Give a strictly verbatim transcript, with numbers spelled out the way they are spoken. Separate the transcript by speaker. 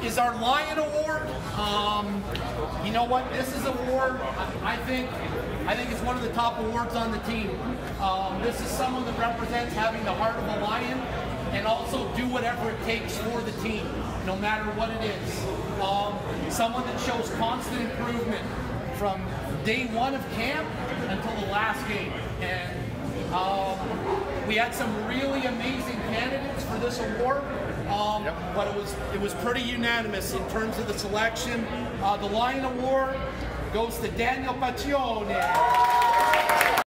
Speaker 1: is our Lion Award. Um, you know what? This is an award. I think I think it's one of the top awards on the team. Um, this is someone that represents having the heart of a lion and also do whatever it takes for the team, no matter what it is. Um, someone that shows constant improvement from day one of camp until the last game. And um, we had some really amazing candidates for this award. Um, yep. But it was it was pretty unanimous in terms of the selection. Uh, the Lion Award goes to Daniel Pacione.